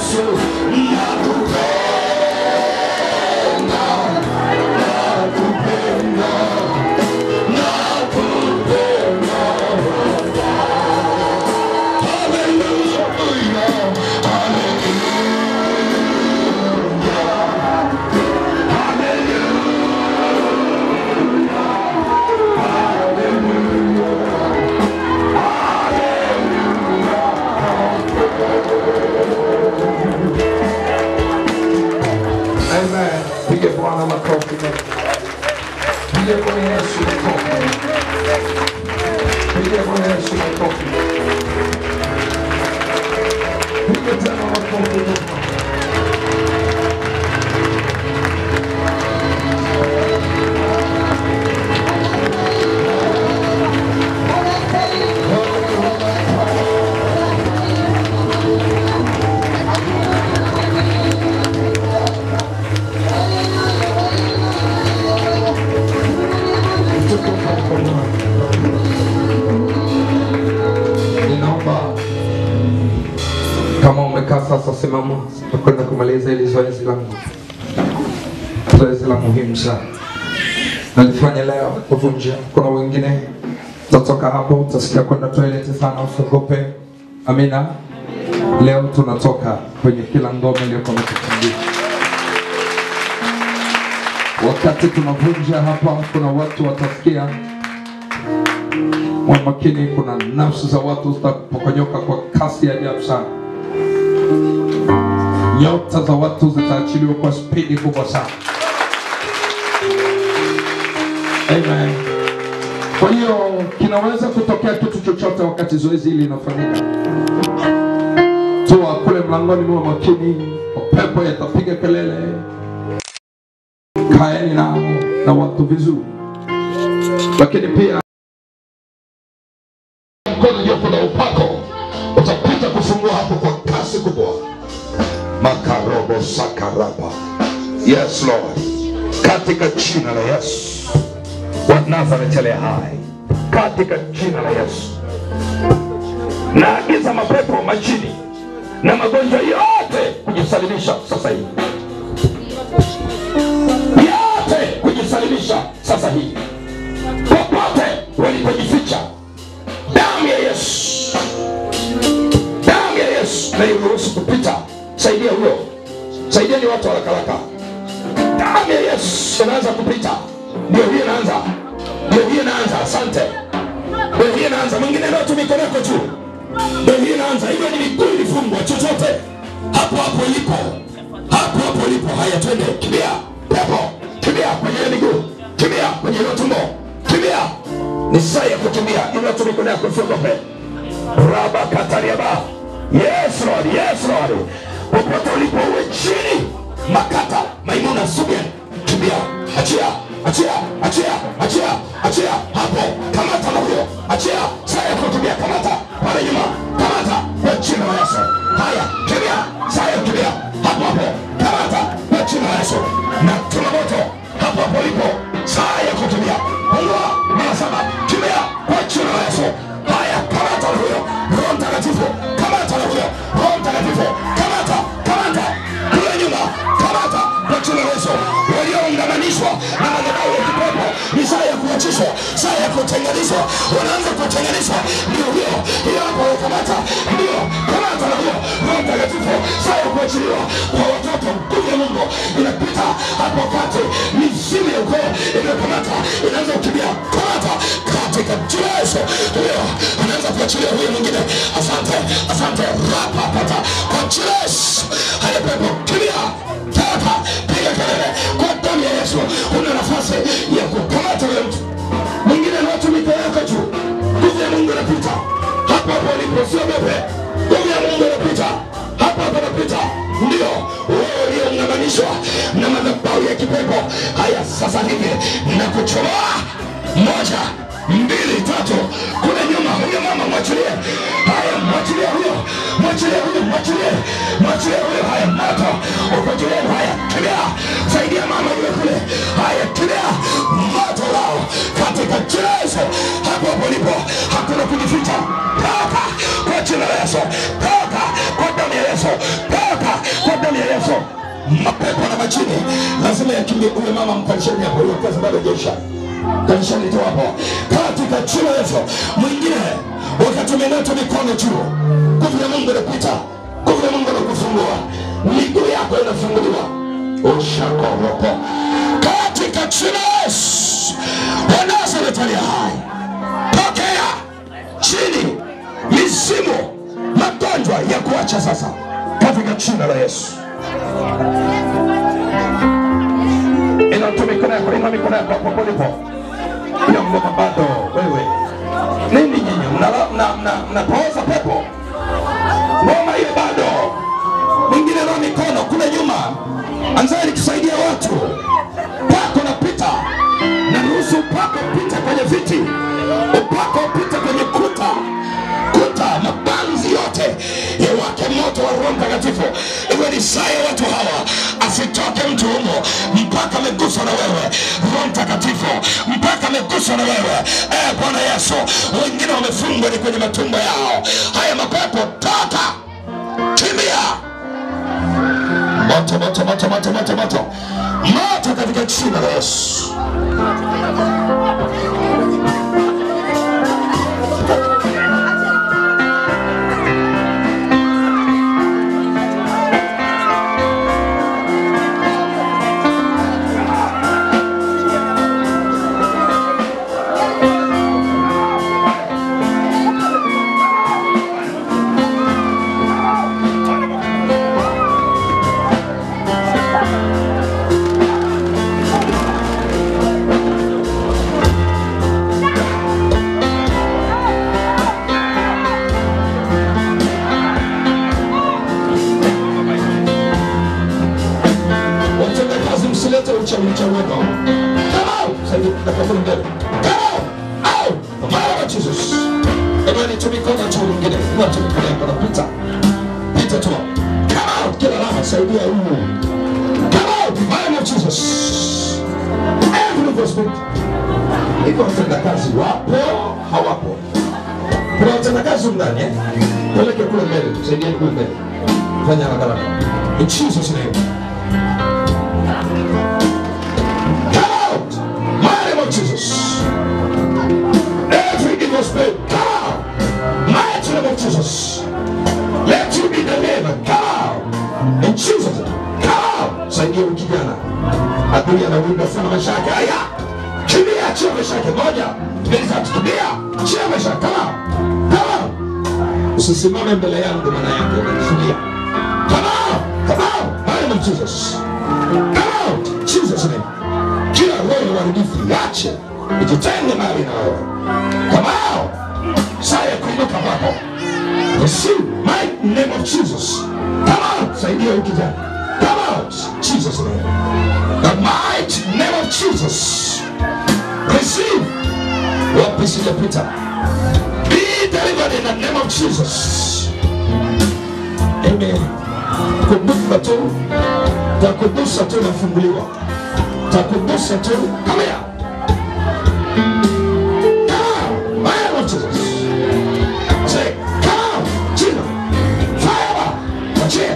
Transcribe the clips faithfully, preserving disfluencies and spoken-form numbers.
Sasa simama, tukwenda kumaliza ili zoezi langu. Zoezi la muhimu sana. Nalifanya leo kuvunja. Kuna wengine tutatoka hapo, utasikia kwenda toilet sana, usiogope. Amina. Leo tunatoka kwenye kila ngome iliyokuwa imetufungia. Wakati tunavunja hapa, kuna watu watasikia. Mwa makini, kuna nafsi za watu zitapokonyoka kwa kasi ya ajabu sana. Nyota za watu zitaachiliwa kwa spidi kubwa sana. Amen. Kwa hiyo kinaweza kutokea kitu chochote wakati zoezi hili linafanyika. Toa kule mlangoni, mwa makini, pepo yatapiga kelele. Kaeni nao na watu vizuri. Lakini pia mkono juu kuna upako utapita kufungua hapo kwa kasi kubwa. Makarobo sakaraba. Yes Lord. Katika jina la Yesu wa Nazareth aliye hai, katika jina la Yesu naagiza mapepo majini na magonjwa yote kujisalimisha sasa hivi. Yote kujisalimisha sasa hivi. Popote walipojificha, damu ya Yesu, damu ya Yesu na iruhusu kupita. Saidia huyo. Saidieni watu haraka haraka. Damu ya Yesu inaanza kupita. Ndio hiyo inaanza. Ndio hiyo inaanza. Asante. Ndio hiyo inaanza. Mwingine ndio tumikono yako tu. Ndio hiyo inaanza. Hiyo ni miguu ilifungwa chochote. Hapo hapo ilipo. Hapo hapo ilipo. Haya twende. Kimbia. Hapo. Kimbia kwenye miguu. Kimbia kwenye tumbo. Kimbia. Ni saa ya kukimbia. Ile tumikono yako fungope. Raba katariaba. Yes Lord. Yes Lord. Popote ulipo uwe chini. Makata, Maimuna, Sugen. Kimbia, achia, achia, achia, achia, achia. Hapo, kamata na huyo. Achia, saa ya kukimbia, kamata. Pale nyuma, kamata. Kwa jina la Yesu. Haya, kimbia, saa ya kukimbia. Hapo hapo, kamata. Kwa jina la Yesu. Na tuna moto. Hapo hapo ulipo, saa ya kukimbia. Pungua, mara saba, kimbia. Kwa jina la Yesu. Haya, kamata na huyo. Roho Mtakatifu, kamata na huyo. Roho Mtakatifu, kamata, kamata. Kule nyuma, kamata. Kwa jina la Yesu. Walioungamanishwa na madhabahu ya kipepo, ni saa ya kuachishwa, saa ya kutenganishwa. Wanaanza kutenganishwa. Ndio huyo. Hiyo hapo kamata. Ndio, kamata na huyo. Roho Mtakatifu, saa ya kuachiliwa kwa watoto. Nguvu ya Mungu inapita hapo kati. Mizimu ya ukoo imekamata. Inaanza kukimbia. Kamata. Katika jina la Yesu. Huyo anaanza kuachilia huyo mwingine. Asante. Asante. Rapa pata. Kwa jina la Yesu. Haya pepo. Kimbia. Toka. Piga kelele. Kwa damu ya Yesu. Una nafasi ya kukamata huyo mtu. Mwingine anatumika yako juu. Nguvu ya Mungu inapita. Hapo hapo ulipo, sio bebe. Nguvu ya Mungu inapita. Hapo hapo inapita. Ndio. Wewe ulioungamanishwa na madhabahu ya kipepo. Haya sasa hivi nakuchomoa. Moja, mbili, tatu. Kule nyuma huyo mama mwachilie. Haya mwachilie huyo. Mwachilie huyo, mwachilie. Mwachilie huyo. Haya moto. Uko juu. Haya kimbia. Saidia mama yule kule. Haya kimbia. Moto lao. Katika jina la Yesu. Hapo hapo ulipo. Hakuna kujificha. Toka. Kwa jina la Yesu. Toka. Kwa damu damu ya Yesu. Toka kwa damu ya Yesu. Mapepo na majini lazima yakimbie. Ule mama mkalisheni hapo, hiyo kazi bado haijaisha. Kalisheni tu hapo katika jina la Yesu. Mwingine wakati umenata mikono juu, nguvu ya Mungu inapita, nguvu ya Mungu inakufungua, miguu yako inafunguliwa. Ushakoropo katika jina la Yesu wa Nazareti aliye hai. Pokea chini mizimu, magonjwa ya kuacha sasa katika jina la Yesu. Ina mikono yako, ina mikono yako hapo ulipo. Ina mkono bado wewe. Nini nyinyi mnapoza pepo? Ngoma hiyo bado. Mwingine na mikono kule nyuma. Anzeni kusaidia watu. Pako napita. Na ruhusu upako pita kwenye viti. Upako pita kwenye kuta. Kuta mabanzi yote yawake moto wa Roho Mtakatifu. Iwe ni saa ya watu hawa asitoke mtu humo mpaka ameguswa na wewe Roho Mtakatifu, mpaka ameguswa na wewe eh Bwana Yesu. Wengine wamefungwa ni kwenye matumbo yao. Haya mapepo toka, kimbia. Moto moto moto moto moto moto moto katika jina la Yesu. Iko watendakazi wapo hawapo. Kuna watendakazi ndani eh? Peleke kule mbele, tusaidieni kule mbele. Fanya haraka haraka. In Jesus name. Come out! My name of Jesus. Every evil spirit, come out! My name of Jesus. Let you be delivered. Come out! In Jesus name. Come out! Saidia ukijana. Adui anawinda sana maisha yake. Haya! Kimbia, chia maisha yake. Moja, mbili tatu, kimbia. Chia maisha, kama kama usisimame mbele yangu, maana yake unanizuia. Kama kama my name of Jesus. Come out, Jesus name. Kila roho ya uharibifu iache, ijitenge mbali na wewe. Come out. Saa ya kuinuka kwako. Receive my name of Jesus. Come out, saidia ukijana. Come out, Jesus name. The mighty name of Jesus. Receive what peace is Peter. Be delivered in the name of Jesus. Amen. Kubuka tu, takubusa tu na funguliwa. Takubusa tu, come here. Come, my name of Jesus. Say, come, Jesus. Fire, watch it.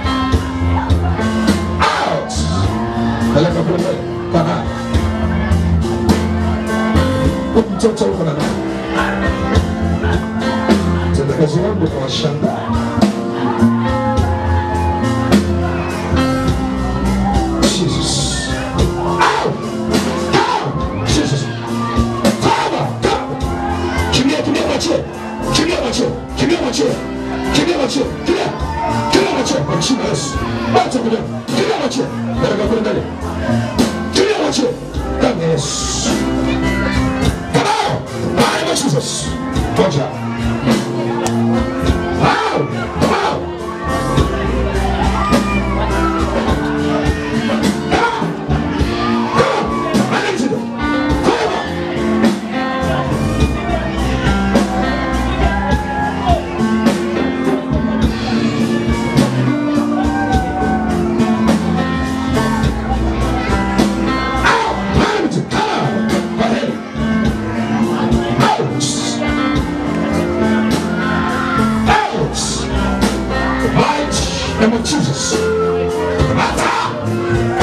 Out. Peleka kule mbele. Kana. Mtoto uko na nani? Tendakazi wangu kwa washanda. Jesus. Ow! Ow! Jesus. Father, come! Kimbia, kimbia machie. Kimbia machie. Kimbia machie. Kimbia machie. Kimbia. Kimbia machie. Machie Yesu. Wacha kimbia. Kimbia machie. Baraka kule ndani. Kimbia machie. Damu ya Yesu. Jesus. Watch out. Wow. Wow. Bata